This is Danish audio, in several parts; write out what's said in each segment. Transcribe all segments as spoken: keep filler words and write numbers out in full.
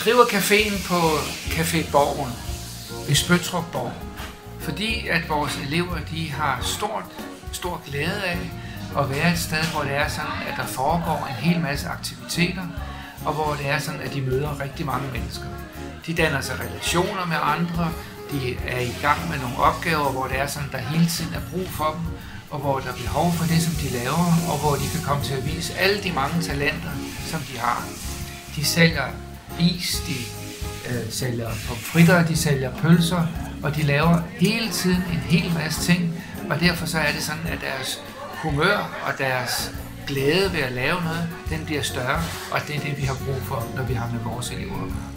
driver caféen på Café Borgen ved Spøttrup Borg, fordi at vores elever de har stort, stor glæde af at være et sted, hvor det er sådan, at der foregår en hel masse aktiviteter, og hvor det er sådan, at de møder rigtig mange mennesker. De danner sig relationer med andre, de er i gang med nogle opgaver, hvor det er sådan, der hele tiden er brug for dem, og hvor der er behov for det, som de laver, og hvor de kan komme til at vise alle de mange talenter, som de har. De sælger is, de øh, sælger pomfritter, de sælger pølser, og de laver hele tiden en hel masse ting, og derfor så er det sådan, at deres humør og deres glæde ved at lave noget, den bliver større, og det er det, vi har brug for, når vi har med vores elever at gøre.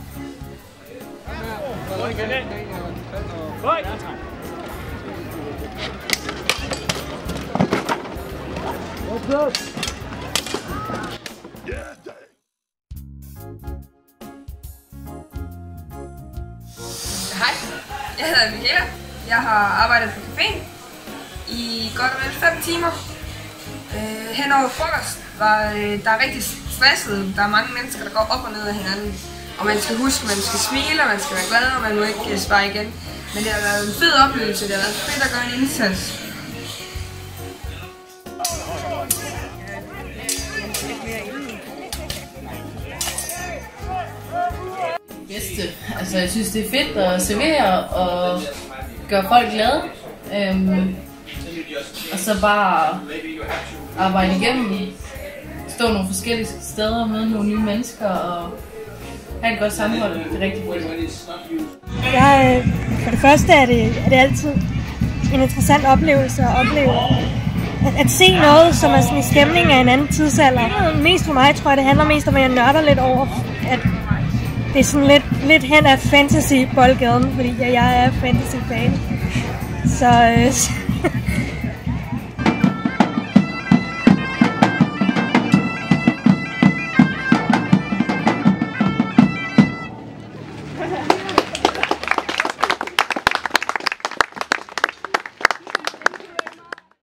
Hej, jeg hedder Michaela. Jeg har arbejdet på caféen i godt og vel fem timer. Øh, hen over frokost var øh, der er rigtig stresset. Der er mange mennesker, der går op og ned af hinanden. Og man skal huske, man skal smile, og man skal være glad, og man må ikke svare igen. Men det har været en fed oplevelse. Det har været fedt at gøre en indsats. Bedste. Altså, jeg synes, det er fedt at servere og gøre folk glade. Øhm, og så bare arbejde igennem, stå nogle forskellige steder, møde nogle nye mennesker og have et godt sammenhold. Det er rigtig fedt. Jeg, for det første er det, er det altid en interessant oplevelse at opleve. At, at se noget, som er sådan i stemning af en anden tidsalder. Mest for mig tror jeg, det handler mest om, at jeg nørder lidt over, at det er sådan lidt, lidt hen af fantasy-boldgaden, fordi jeg, jeg er fantasy-fan. Så... Øh,